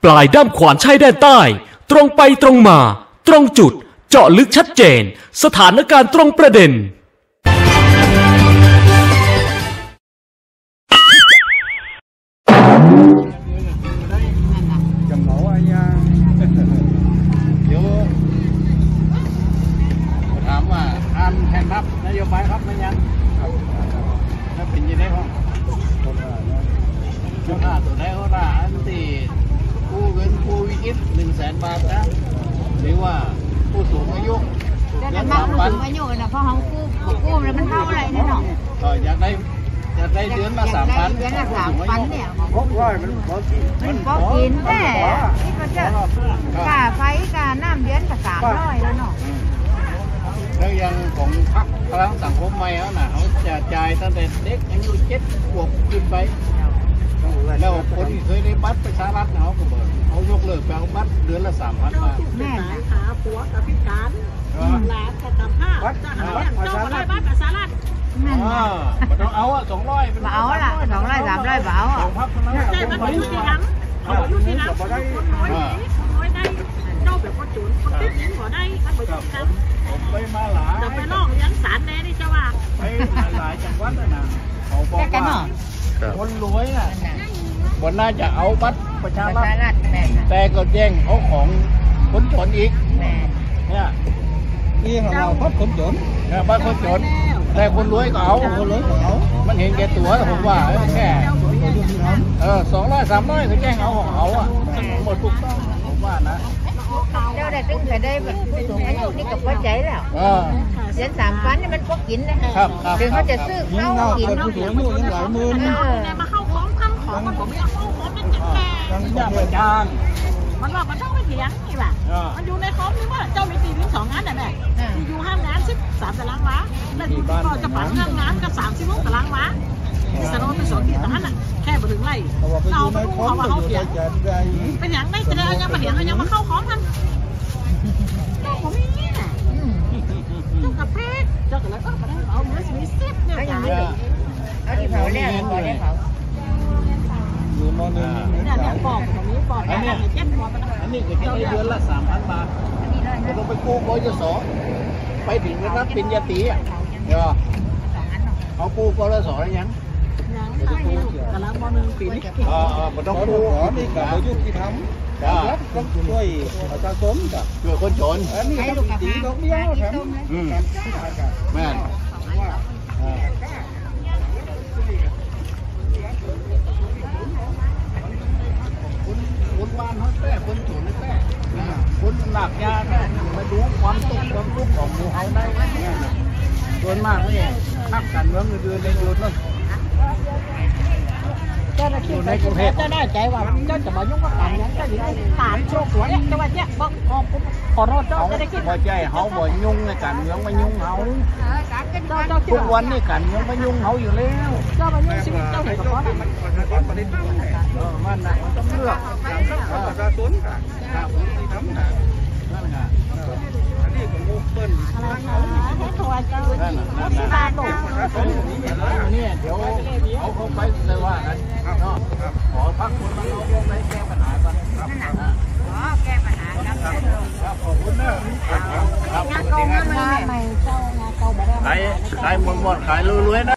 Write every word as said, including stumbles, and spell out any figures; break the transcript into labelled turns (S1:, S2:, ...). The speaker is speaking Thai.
S1: ปลายด้ามขวานชายแดนใต้ตรงไปตรงมาตรงจุดเจาะลึกชัดเจนสถานการณ์ตรงประเด็น
S2: เดี๋ยวถามว่าอ่านแผนรับนโยบายครับไม่ยังถ้าเป็นยังไงครับช่วงหน้าตัวไหนเขาด่าอันที่กู้เงินกู้วิกฤตหนึ่งแสนบาทนะหรือว่าผู้สูงอายุเงินสามพันอายุนะเพราะเขากู้กู้แล้วมันเท่าไรเนี่ยเนาะก็อยากได้อยากได้เดือนละสามพันเดือนละสามพันเนี่ยพกร้อยมันพอกินมันพอกินแต่ที่ก็จะค่าไฟค่าน้ำเดือนก็สามร้อยแล้วเนาะแล้วยังของพรรคพลังสังคมใหม่เขาน่ะเขาจะจ่ายตั้งแต่เด็กอายุเจ็ดขวบขึ้นไปแล้วคนที่เคยได้บัตรประชารัฐเขาก็บอกเขายกเลิกไปเอาบัตรเดือนละสามพันบาทแม่ขาผัวกับพิการหลานกับตับผ้าจะหาอย่างเจ้าอะไรบัตรประชารัฐอ่ามันต้องเอาอ่ะสองร้อยเบาละสองร้อยสามร้อยเบาอ่ะใช่มันไปอยู่ที่หลังเขาอยู่ที่หลังคนน้อยคนน้อยได้เจ้าแบบคนจุนคนติดยิงหัวได้มันไปอยู่ที่หลังผมไปมาหลายจะไปลอกยังสารแน่นี่เจ้าว่าไปหลายจังหวัดนะเขาบอกว่าคนรวยน่ะคนน่าจะเอาบัตรประชารัฐแต่ก็แย่งเอาของคนจนอีกเนี่ยนี่ของเราบัตรคนจนเนี่ยบัตรคนจนแต่คนรวยก็เอาคนรวยก็เอามันเห็นแก่ตัวผมว่าแค่เออสองร้อยสามร้อยก็แย่งเอาของเขาอ่ะหมดทุกต้องผมว่านะเจ้าได้ตึ้งแต่ได้แบบสูงอายุนี่กับพ่อใจแล้วเดือนสามพันนี่มันพกกินนะครับถึงเขาจะซื้อข้าวกินเนาะเดี๋ยวมือยังหลายหมื่นมาเข้าของทำของมันผมไม่เอาเข้าของมันจะแพงยังยากไปจางมันว่ามันต้องไปเถียงนี่แหละมันอยู่ในคอมนี่ว่าเจ้ามีตีถึงสองงานแต่แม่อยู่ห้างงานสิบสามตารางม้าแล้วก็จะปั่นห้างงานกับสามสิบหกตารางม้าสนองเป็นสองที่ตาน่ะแค่มาถึงไร่เราไปดูเขาว่าเขาเถียงเป็นอย่างไม่จะได้ยังมาเถียงยังมาเข้าของมันผมไม่เนี่ยเจ้ากับเพชรเจ้ากับแล้วก็มาได้เอาเนื้อสีเซ็ตเนี่ยจ้าเอาที่เผาเนี่ยเผาเนี่ยเผาอยู่มอนึงเนี่ยเนี่ยปอกตรงนี้ปอกอันนี้เจ็ดปอกอันนี้ก็จะได้เดือนละสามพันบาทเราต้องไปกู้กยศไปถึงนะครับเป็นยติอ่ะเดี๋ยวเขากู้กยศอะไรยังกำลังมอนึงปีนี้อ่ามันต้องกู้นี่กับอายุที่ทำครับต้องช่วยประชาชนกับช่วยคนจนอันนี้ต้องตีดอกเบี้ยครับอืมแม่คนบ้านเขาแท้คนจนแท้คนหนักยาแท้มาดูความตกความทุกข์ของหมู่เขาได้ส่วนมากนี่นักการเมืองเดือนในยุทธ์นั่นเจ้าหน้าที่ในกรุงเทพจะได้ใจว่าเจ้าจะมายุ่งกับการเมืองเจ้าอยู่ในฐานโชคสวยจะว่าเนี่ยบอกขอขอรอเจ้าจะได้คิดว่าใจเขาบ่ยุ่งในการเมืองมายุ่งเขาทุกวันนี่การเมืองมายุ่งเขาอยู่แล้วเจ้ามายุ่งชีวิตเจ้าไหนก็พอละเออมันนะมันต้องเลือกประชาชนค่ะครับที่ทำนะนั่นไงอันนี้ของมุกเปิ้ลอะไรคะให้ถอยเจ้านั่นนั่นนั่นนี่เดี๋ยวเอาเข้าไปเลยว่ากันเนาะขอพักคนมาเอาลงไปแก้ปัญหาก่อนครับขอแก้ปัญหาครับขอบคุณนะครับงานกองงานใหม่เจ้างานเก่าแบบขายขายหมดหมดขายรวยๆนะ